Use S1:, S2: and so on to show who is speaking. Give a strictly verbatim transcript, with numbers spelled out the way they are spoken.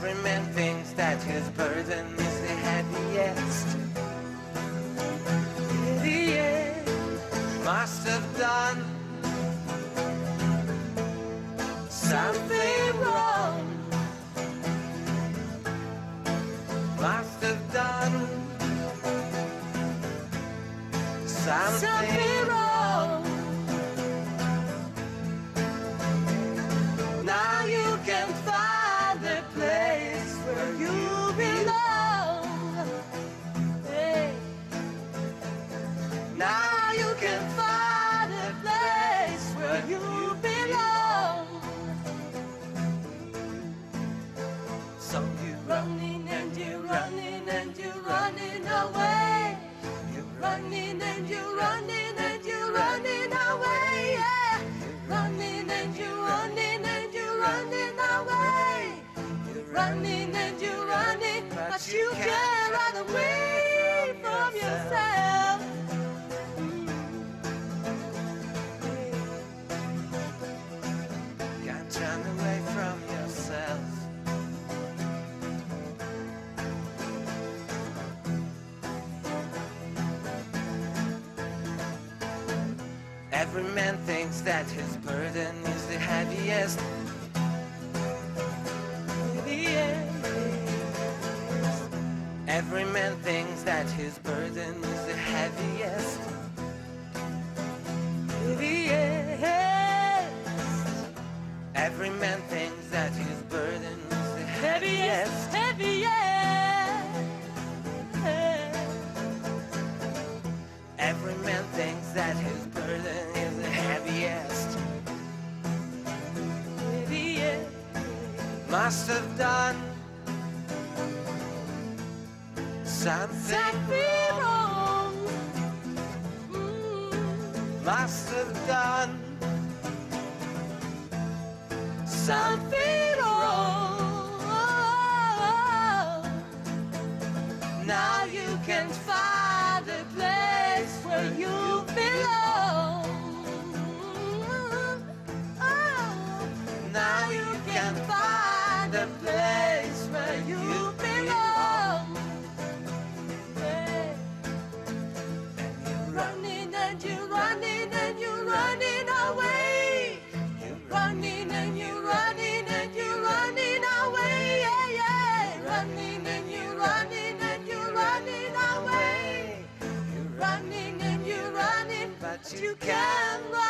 S1: Every man thinks that his burden is the heaviest. Idiot must have done something wrong. Must have done something, something wrong. Now you can find the place where you belong. Hey. Now you can find a place where you belong. So you're running and you're running and you're running away. You're running and you're running and you're running away. Yeah. Running and you're running and you're running away. You're running and you're running, but you can't run away from yourself. Can't run away from yourself. Every man thinks that his burden is the heaviest. Every man thinks that his burden is the heaviest. Every man thinks that his burden is the heaviest. Heaviest. Every man thinks that his burden is the heaviest. Heaviest. Must have done something, something wrong. Mm. Must have done something wrong. Now you can find a place where you belong. Now you can find a place where you belong. And you're running and you're running and you're running away. You're running and you're running and you're running away. Yeah, yeah. Running and you're running and you're running away. You're running and you're running, but you can't run.